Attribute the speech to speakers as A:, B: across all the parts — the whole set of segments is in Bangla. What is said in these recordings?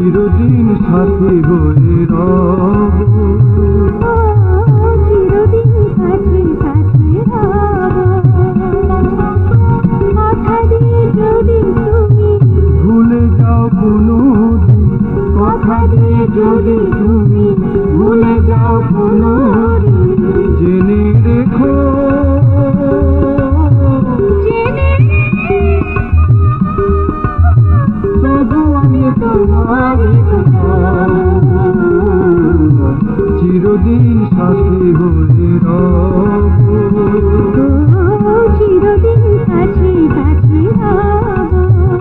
A: চিরদিন সাথী হয়ে রব,
B: চিরদিন সাথী সাথী রব। কথা দিয়ে যদি তুমি
A: ভুলে যাও কোনোদিন,
B: কথা দিয়ে যদি তুমি ভুলে যাও কোনোদিন,
A: জেনে রেখো
B: তবু আমি তোমারই
A: চিরদিন সাথী হয়ে রব,
B: চিরদিন সাথী সাথী রব।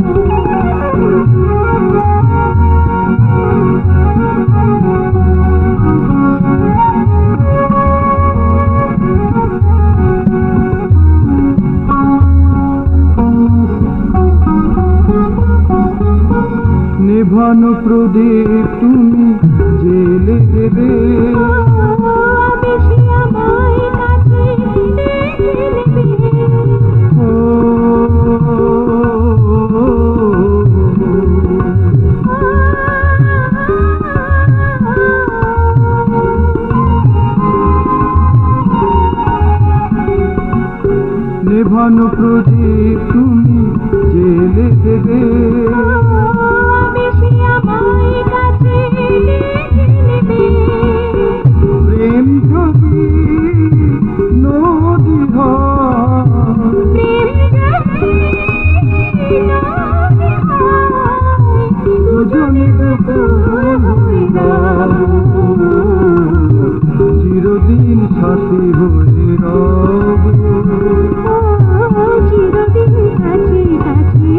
A: নেভানো প্রদীপ তুমি জেলে দেবে,
B: বেশি আমায় কাছে ডেকে নেবে।
A: নেভানো প্রদীপ তুমি জেলে দেবে,
B: বেশি আমায় কাছে ডেকে নেবে।
A: প্রেম যদি নদী হয়, দুজনে চিরদিন সাথী হয়ে রব,
B: চিরদিন সাথী সাথী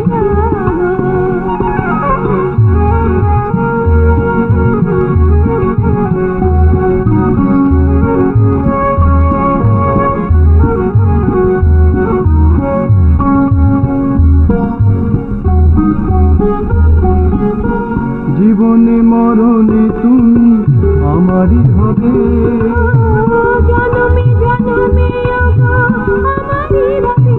A: জীবনে মরণে তুমি আমারই হবে,
B: জনমে জনমে আমারই রবে।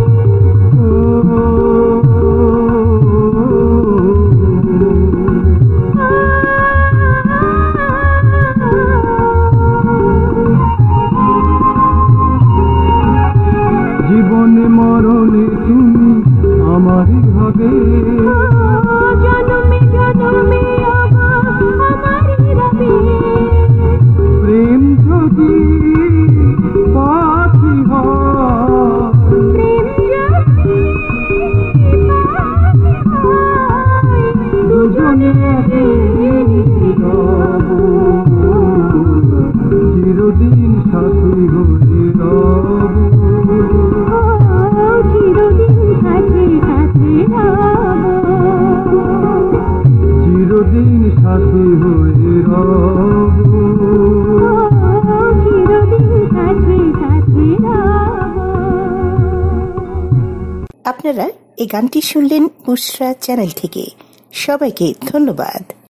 A: জীবনে মরণে তুমি আমারই হবে,
B: জনমে জনমে আমারই রবে।
A: প্রেম যদি পাখি হয়,
B: দুজনে
A: চিরদিন সাথী হয়ে রব,
B: চিরদিন সাথী সাথী রব।
A: চিরদিন সাথী হয়ে রব,
B: চিরদিন সাথী সাথী রব।
C: আপনারা এই গানটি শুনলেন বুশরা চ্যানেল থেকে। সবাইকে ধন্যবাদ।